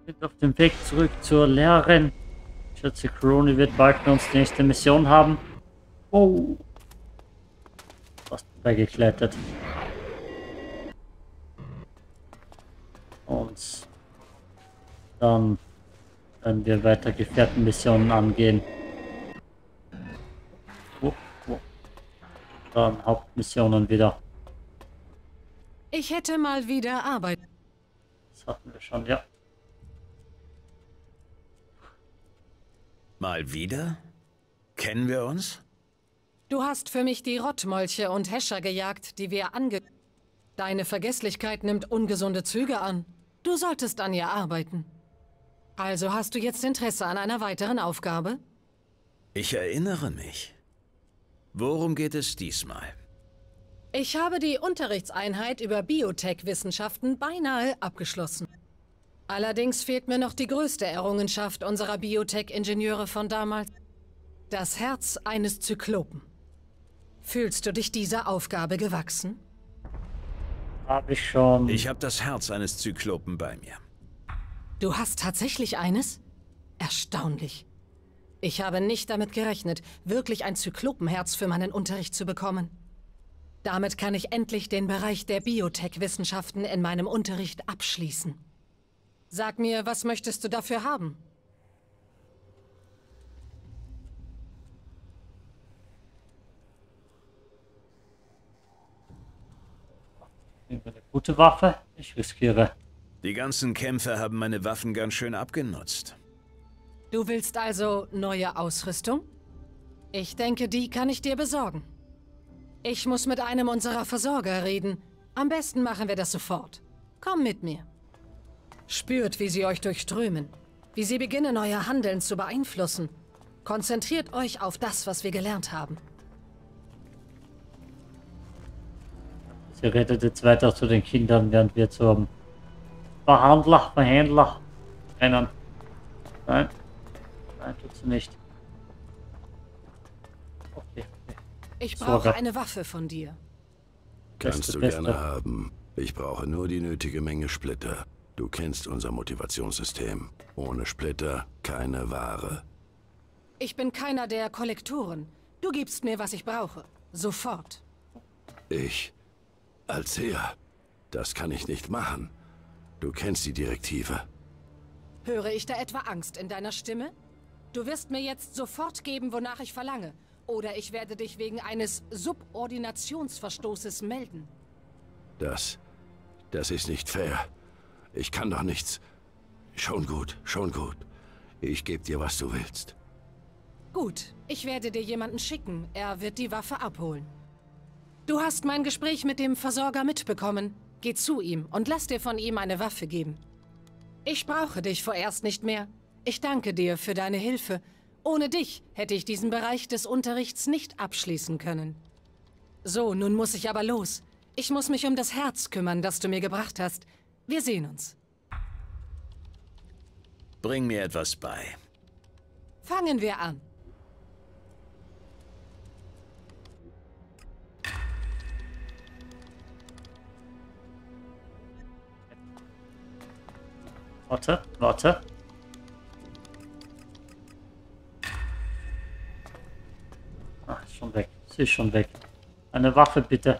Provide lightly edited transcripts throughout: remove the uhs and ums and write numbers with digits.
Sind auf dem Weg zurück zur Lehrerin. Ich schätze, Crony wird bald bei uns die nächste Mission haben. Oh. Fast beigeklettert. Und dann werden wir weiter Gefährtenmissionen angehen. Dann Hauptmissionen wieder. Ich hätte mal wieder Arbeit. Das hatten wir schon, ja. Mal wieder? Kennen wir uns? Du hast für mich die Rottmolche und Häscher gejagt, die wir Deine Vergesslichkeit nimmt ungesunde Züge an. Du solltest an ihr arbeiten. Also hast du jetzt Interesse an einer weiteren Aufgabe? Ich erinnere mich. Worum geht es diesmal? Ich habe die Unterrichtseinheit über Biotech-Wissenschaften beinahe abgeschlossen. Allerdings fehlt mir noch die größte Errungenschaft unserer Biotech-Ingenieure von damals. Das Herz eines Zyklopen. Fühlst du dich dieser Aufgabe gewachsen? Habe ich schon. Ich habe das Herz eines Zyklopen bei mir. Du hast tatsächlich eines? Erstaunlich. Ich habe nicht damit gerechnet, wirklich ein Zyklopenherz für meinen Unterricht zu bekommen. Damit kann ich endlich den Bereich der Biotech-Wissenschaften in meinem Unterricht abschließen. Sag mir, was möchtest du dafür haben? Eine gute Waffe. Ich riskiere. Die ganzen Kämpfer haben meine Waffen ganz schön abgenutzt. Du willst also neue Ausrüstung? Ich denke, die kann ich dir besorgen. Ich muss mit einem unserer Versorger reden. Am besten machen wir das sofort. Komm mit mir. Spürt, wie sie euch durchströmen. Wie sie beginnen, euer Handeln zu beeinflussen. Konzentriert euch auf das, was wir gelernt haben. Sie redet jetzt weiter zu den Kindern, während wir zum Verhändler rennen. Nein. Nein, tut sie nicht. Okay. Ich brauche eine Waffe von dir. Kannst du gerne haben. Ich brauche nur die nötige Menge Splitter. Du kennst unser Motivationssystem. Ohne Splitter keine Ware. Ich bin keiner der Kollektoren. Du gibst mir, was ich brauche. Sofort. Althea, das kann ich nicht machen. Du kennst die Direktive. Höre ich da etwa Angst in deiner Stimme? Du wirst mir jetzt sofort geben, wonach ich verlange. Oder ich werde dich wegen eines Subordinationsverstoßes melden. Das ist nicht fair. Ich kann doch nichts. Schon gut, schon gut. Ich gebe dir, was du willst. Gut, ich werde dir jemanden schicken. Er wird die Waffe abholen. Du hast mein Gespräch mit dem Versorger mitbekommen. Geh zu ihm und lass dir von ihm eine Waffe geben. Ich brauche dich vorerst nicht mehr. Ich danke dir für deine Hilfe. Ohne dich hätte ich diesen Bereich des Unterrichts nicht abschließen können. So, nun muss ich aber los. Ich muss mich um das Herz kümmern, das du mir gebracht hast. Wir sehen uns. Bring mir etwas bei. Fangen wir an. Warte. Ach, ist schon weg. Sie ist schon weg. Eine Waffe, bitte.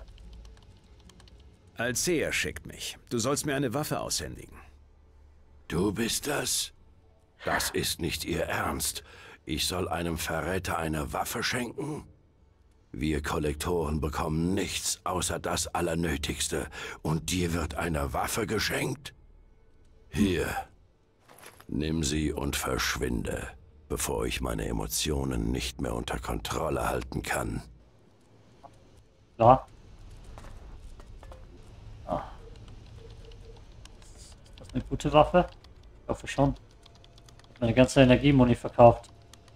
Althea schickt mich. Du sollst mir eine Waffe aushändigen. Du bist das? Das ist nicht ihr Ernst. Ich soll einem Verräter eine Waffe schenken? Wir Kollektoren bekommen nichts außer das Allernötigste. Und dir wird eine Waffe geschenkt? Hier, nimm sie und verschwinde, bevor ich meine Emotionen nicht mehr unter Kontrolle halten kann. Ja. Ah. Ist das eine gute Waffe? Ich hoffe schon. Ich habe meine ganze Energiemuni verkauft.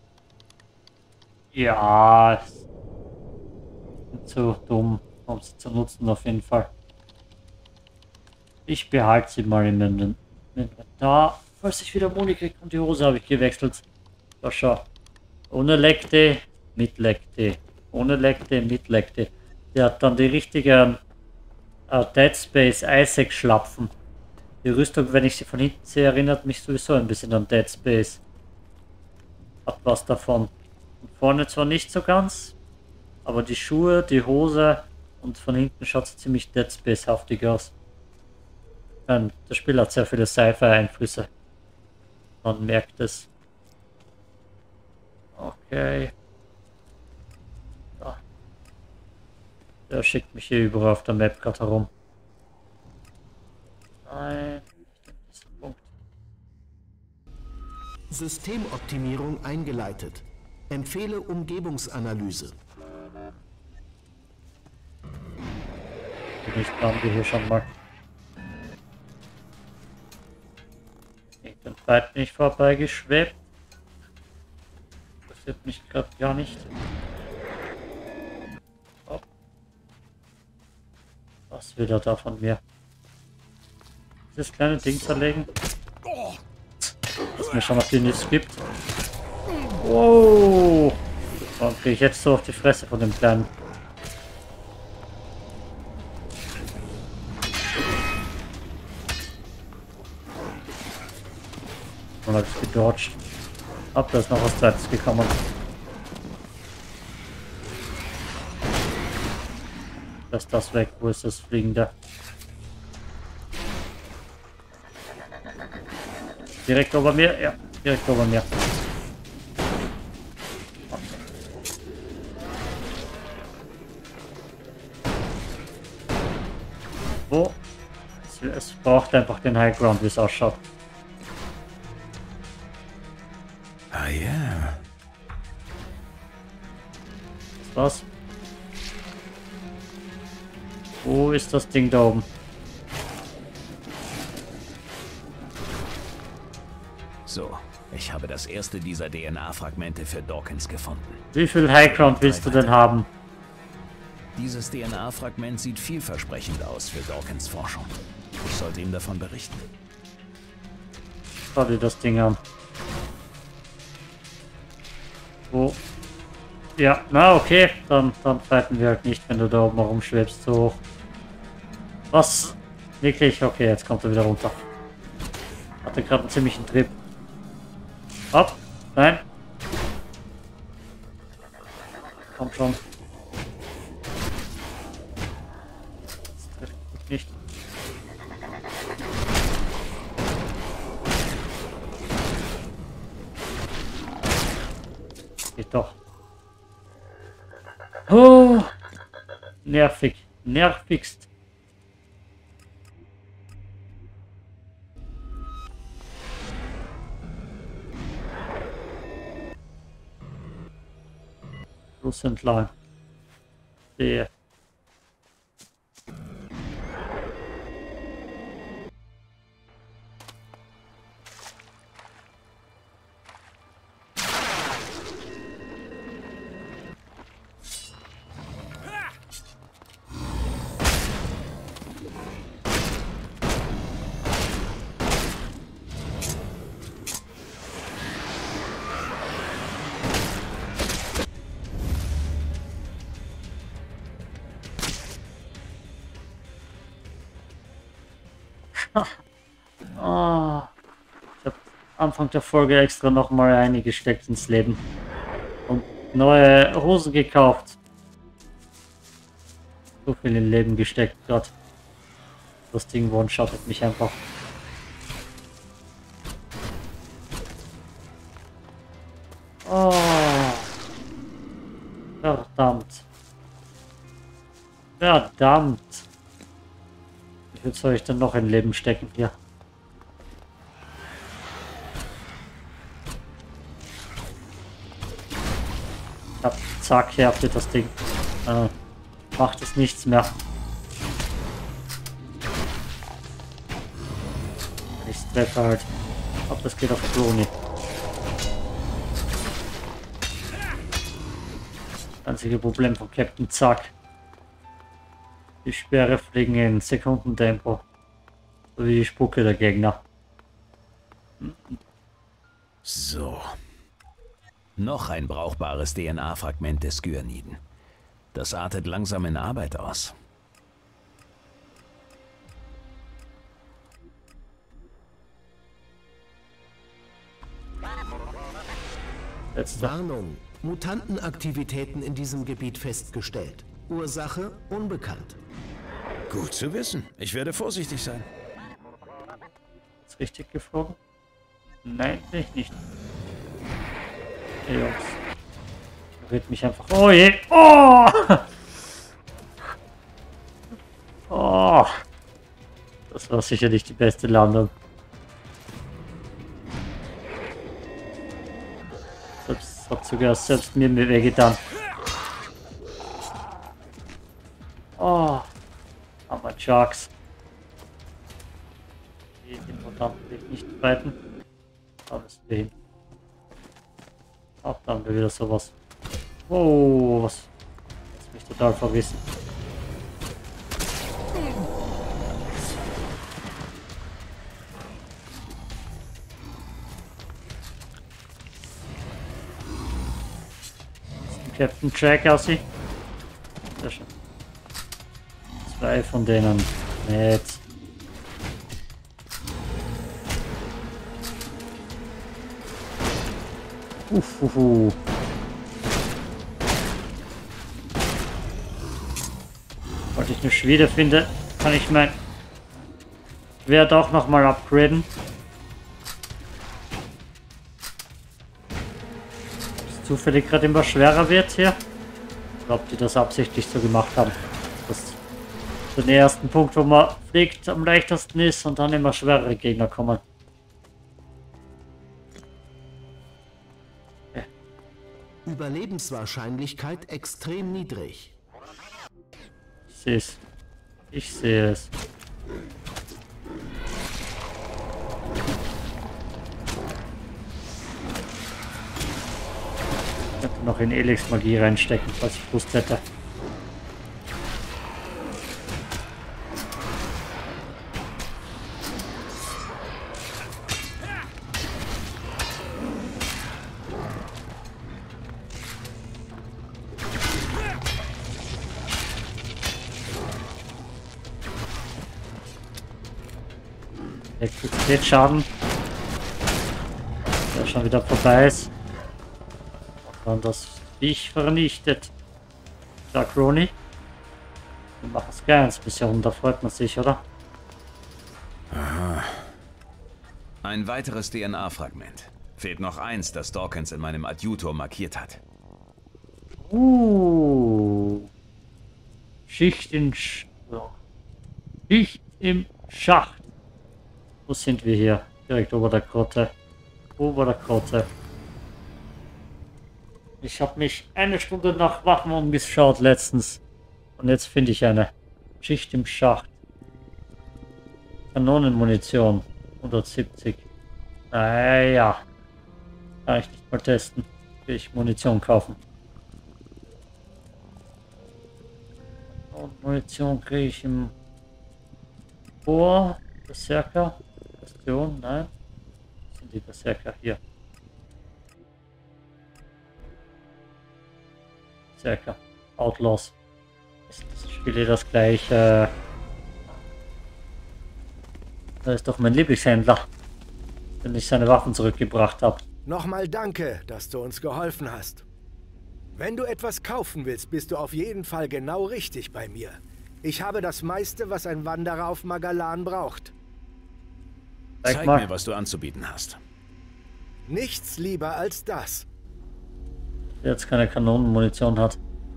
Ja. Ist nicht so dumm, um sie zu nutzen auf jeden Fall. Ich behalte sie mal im Inventar, falls ich wieder Muni kriege, und die Hose habe ich gewechselt. So, schau. Ohne Lekte, mit Lekte. Ohne Lekte, mit Lekte. Der hat dann die richtigen Dead Space Isaac Schlapfen. Die Rüstung, wenn ich sie von hinten sehe, erinnert mich sowieso ein bisschen an Dead Space. Hat was davon. Und vorne zwar nicht so ganz, aber die Schuhe, die Hose und von hinten schaut es ziemlich Dead Space-haftig aus. Das Spiel hat sehr viele Sci-Fi-Einflüsse. Man merkt es. Okay. Da. Der schickt mich hier überall auf der Map gerade herum. Nein, nicht in diesem Punkt. Systemoptimierung eingeleitet. Empfehle Umgebungsanalyse. Bin ich dran, wir hier schon mal. Den Fight bin ich vorbeigeschwebt. Interessiert mich gerade gar nicht. Oh. Was will er da von mir? Dieses kleine Ding zerlegen. Was mir schon auf die Nüsse gibt. Wow! Warum kriege ich jetzt so auf die Fresse von dem kleinen? Und habe ich gedodged. Da ist noch was Zweites gekommen. Lass das weg. Wo ist das Fliegende? Direkt über mir? Ja, direkt über mir. Wo? Es braucht einfach den High Ground, wie es ausschaut. Ah ja. Das war's. Wo ist das Ding da oben? So, ich habe das erste dieser DNA-Fragmente für Dawkins gefunden. Wie viel High Ground willst du denn haben? Dieses DNA-Fragment sieht vielversprechend aus für Dawkins Forschung. Ich sollte ihm davon berichten. Schau dir das Ding an. Wo? Ja, na okay, dann fighten wir halt nicht, wenn du da oben rumschwebst, so hoch. Was? Wirklich? Okay, jetzt kommt er wieder runter. Hatte gerade einen ziemlichen Trip. Ab! Nein! Kommt schon. Das trifft mich nicht. Geht doch. Oh! Nervig. Nervigst. Fluss entlang. Sehe. Oh, ich habe Anfang der Folge extra nochmal eingesteckt ins Leben und neue Hosen gekauft. So viel in Leben gesteckt gerade. Das Ding one-shottet mich einfach. Oh, verdammt. Verdammt. Wie viel soll ich denn noch in Leben stecken hier? Ja, zack, härtet das Ding. Macht es nichts mehr. Ich treffe halt. Aber das geht auf Kloni. Einzige Problem von Captain Zack. Die Speere fliegen in Sekundentempo. So wie die Spucke der Gegner. So. Noch ein brauchbares DNA-Fragment des Skyaniden. Das artet langsam in Arbeit aus. Letzte. Warnung. Mutantenaktivitäten in diesem Gebiet festgestellt. Ursache unbekannt. Gut zu wissen. Ich werde vorsichtig sein. Ist richtig geflogen? Nein, bin ich nicht. Hey Jungs. Berührt mich einfach. Oh je! Oh! Oh! Das war sicherlich die beste Landung. Das hat sogar selbst mir wehgetan. Oh! Aber Sharks. Den Mutanten will ich nicht streiten. Da müssen wir hin. Ach, da haben wir wieder sowas. Oh, was? Das ist mich total verwissen. Captain Jack aussieht. Sehr schön. 2 von denen. Nett. Uhuhu. Falls ich eine Schwede finde, kann ich mein Schwert auch nochmal upgraden. Ob es zufällig gerade immer schwerer wird hier. Oder ob die das absichtlich so gemacht haben. Dass den ersten Punkt, wo man fliegt, am leichtesten ist und dann immer schwerere Gegner kommen. Überlebenswahrscheinlichkeit extrem niedrig. Ich sehe es. Ich sehe es. Ich könnte noch in Elix Magie reinstecken, falls ich Lust hätte. Elektrizitätsschaden, der schon wieder vorbei ist. Und dann das Viech vernichtet. Dark Roni. Wir machen es gleich ins Mission, da freut man sich, oder? Aha. Ein weiteres DNA-Fragment. Fehlt noch eins, das Dawkins in meinem Adjutor markiert hat. Schicht im Schacht. Wo sind wir hier? Direkt ober der Grotte. Ober der Grotte. Ich habe mich eine Stunde nach Waffen umgeschaut letztens. Und jetzt finde ich eine. Schicht im Schacht. Kanonenmunition. 170. Naja. Kann ich nicht mal testen. Will ich Munition kaufen. Und Munition kriege ich im Bohr. Berserker. Bastion, nein. Was sind die Berserker hier? Berserker. Outlaws. Ist das Spiel das gleiche? Da ist doch mein Lieblingshändler, wenn ich seine Waffen zurückgebracht habe. Nochmal danke, dass du uns geholfen hast. Wenn du etwas kaufen willst, bist du auf jeden Fall genau richtig bei mir. Ich habe das meiste, was ein Wanderer auf Magalan braucht. Zeig mir, was du anzubieten hast. Nichts lieber als das. Der jetzt keine Kanonenmunition hat.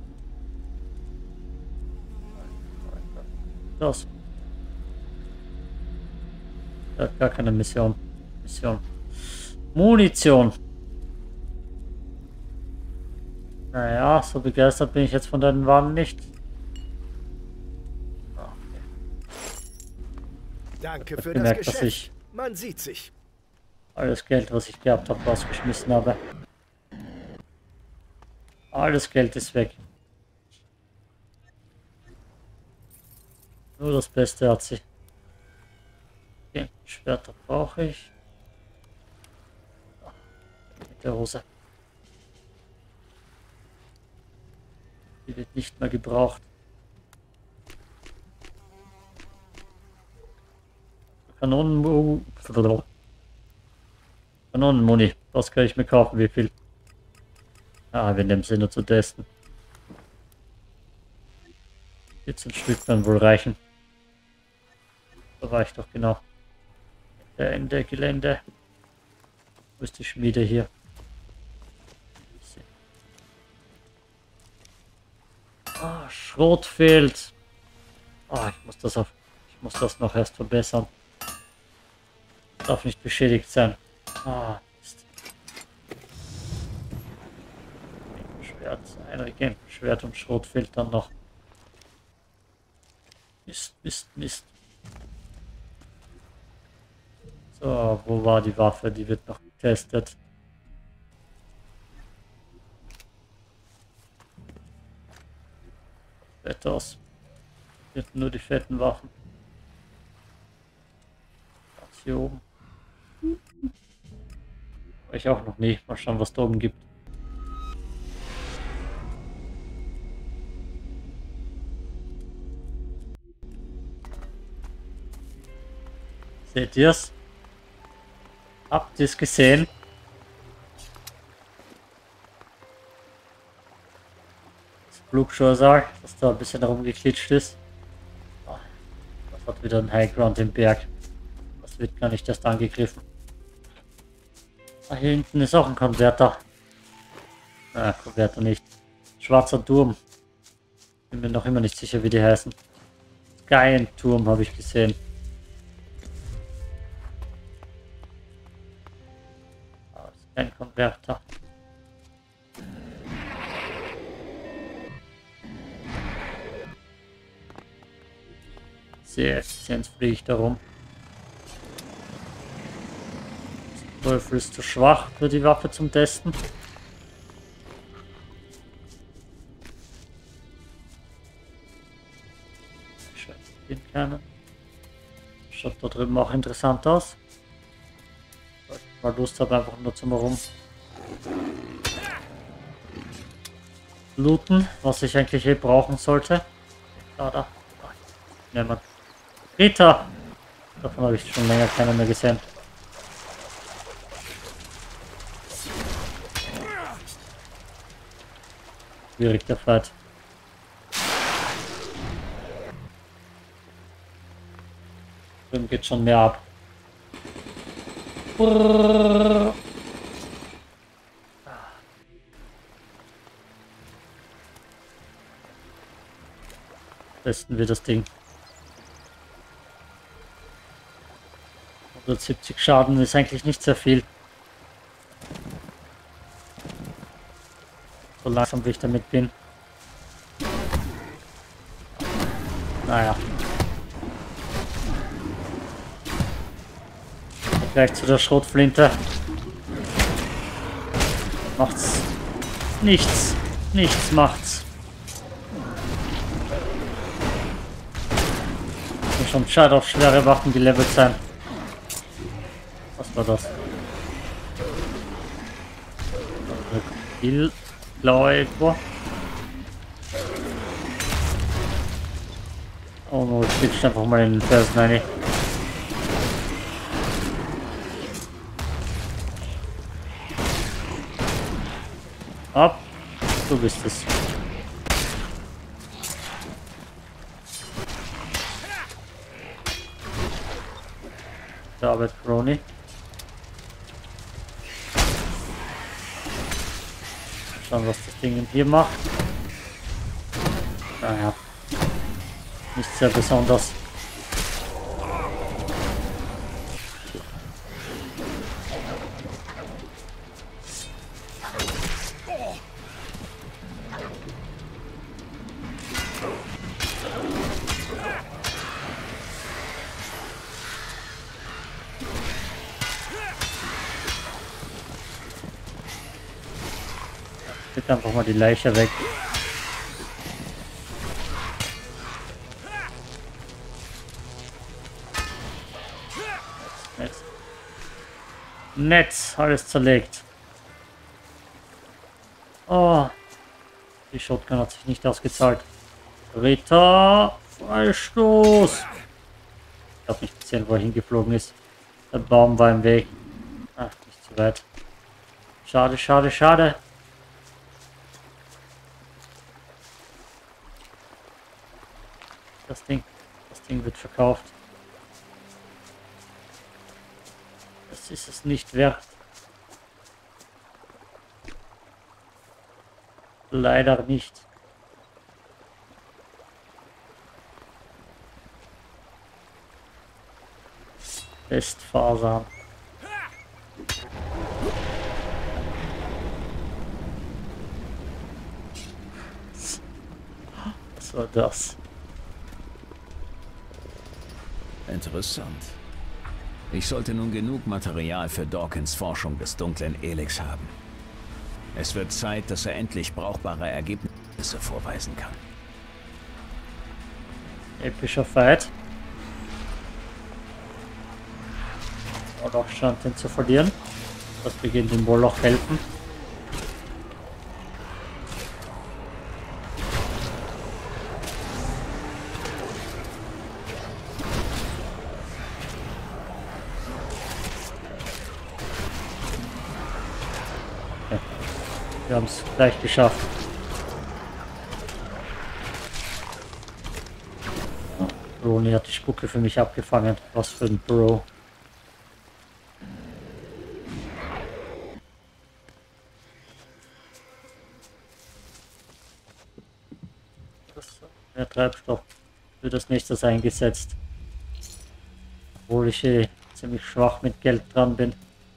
Das. Der hat gar keine Mission. Munition. Naja, so begeistert bin ich jetzt von deinen Waren nicht. Danke für gemerkt, das dass Geschäft. ich Man sieht sich. alles Geld, was ich gehabt habe, rausgeschmissen habe. Alles Geld ist weg. Nur das Beste hat sie. Okay, Schwerter brauche ich. Mit der Hose. Die wird nicht mehr gebraucht. Kanonenmuni. Was kann ich mir kaufen? Wie viel? Ah, wir nehmen sie nur zu testen. 14 Stück dann wohl reichen. Da war ich doch genau. Ende Gelände. Wo ist die Schmiede hier? Ah, Schrot fehlt. Ah, ich muss das noch erst verbessern. Darf nicht beschädigt sein. Ah, Mist. Schwert, ein Regentenschwert und Schrot fehlt dann noch. Mist, Mist, Mist. So, wo war die Waffe? Die wird noch getestet. Fett aus. Hier nur die fetten Waffen. Das hier oben. Ich auch noch nicht. Mal schauen, was da oben gibt. Seht ihr's? Habt ihr es gesehen? Das Flugscheusal, das da ein bisschen rumgeklitscht ist. Das hat wieder ein Highground im Berg. Das wird gar nicht erst angegriffen. Ah, hier hinten ist auch ein Konverter. Konverter nicht. Schwarzer Turm. Bin mir noch immer nicht sicher, wie die heißen. Sky-Turm habe ich gesehen. Kein Konverter. Sehr effizient fliege ich darum. Der Teufel ist zu schwach für die Waffe zum Testen. Den kennen. Schaut da drüben auch interessant aus. Mal Lust habe, einfach nur zum Herum looten, was ich eigentlich brauchen sollte. Da. Nehmen. Rita! Davon habe ich schon länger keiner mehr gesehen. Schwierig der Fight. Drüben geht schon mehr ab. Testen wir das Ding. 170 Schaden ist eigentlich nicht sehr viel. So langsam wie ich damit bin. Naja. Gleich zu der Schrotflinte. Macht's nichts. Nichts macht's. Muss schon gescheit auf schwere Waffen gelevelt sein. Was war das? Blaue irgendwo. Oh no, ich switch einfach mal in den Felsen rein. Ab, du bist es. Gute Arbeit, Crony. Schauen, was das Ding hier macht. Naja, nicht sehr besonders. Bitte einfach mal die Leiche weg. Netz, alles zerlegt. Oh, die Shotgun hat sich nicht ausgezahlt. Rita, Freistoß. Ich habe nicht gesehen, wo er hingeflogen ist. Der Baum war im Weg. Ach, nicht zu weit. Schade, schade, schade. das Ding. Das Ding wird verkauft. Das ist es nicht wert. Leider nicht. Festfasern. Was war das? Interessant. Ich sollte nun genug Material für Dawkins Forschung des dunklen Elex haben. Es wird Zeit, dass er endlich brauchbare Ergebnisse vorweisen kann. Epischer Fight. Moloch scheint den zu verlieren. Das beginnt dem Moloch helfen. Okay. Wir haben es gleich geschafft. Roni hat die Spucke für mich abgefangen. Was für ein Bro. Mehr Treibstoff wird als nächstes eingesetzt. Obwohl ich ziemlich schwach mit Geld dran bin.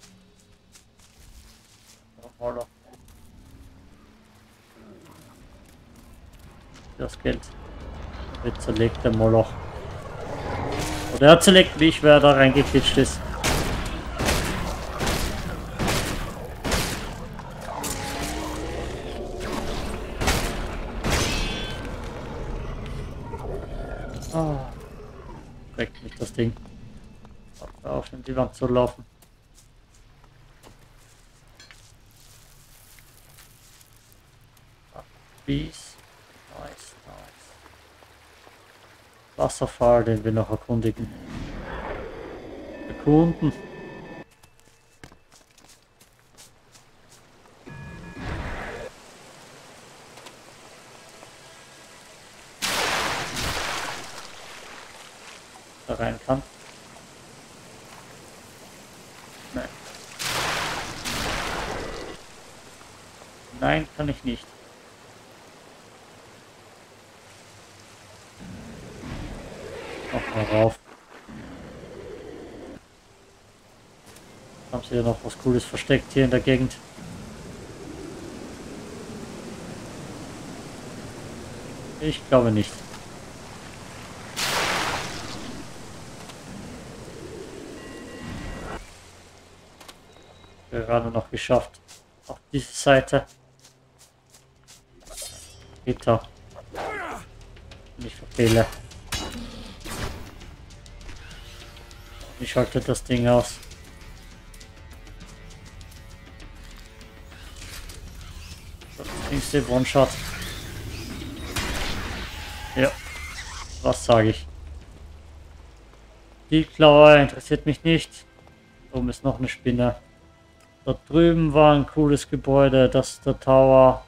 Das Geld wird zerlegt, der Moloch. Oder er zerlegt mich, wer da reingeklitscht ist. Weckt mich das Ding. Hör auf, in die Wand zu laufen. Bees. Nice. Wasserfall, den wir noch erkundigen. Erkunden. Da rein kann. Nein. Nein, kann ich nicht. Noch mal rauf. Haben sie ja noch was Cooles versteckt hier in der Gegend. Ich glaube nicht. Gerade noch geschafft. Auf diese Seite. Gitter. Ich verfehle. Ich schalte das Ding aus. Das nächste One-Shot. Ja. Was sage ich? Die Klaue interessiert mich nicht. Oben ist noch eine Spinne. Da drüben war ein cooles Gebäude, das ist der Tower.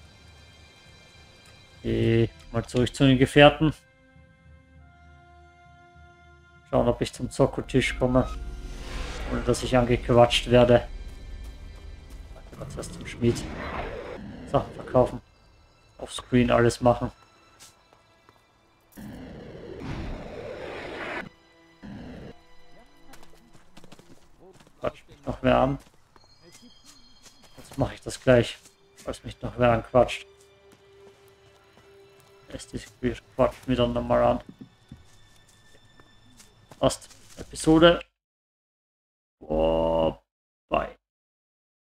Mal zurück zu den Gefährten. Schauen, ob ich zum Zockeltisch komme, ohne dass ich angequatscht werde. Was erst zum Schmied. Sachen verkaufen. Auf Screen alles machen. Quatscht mich noch mehr an. Jetzt mache ich das gleich, falls mich noch wer anquatscht. Lässt die quatscht mich dann nochmal an. Passt. Episode. Oh,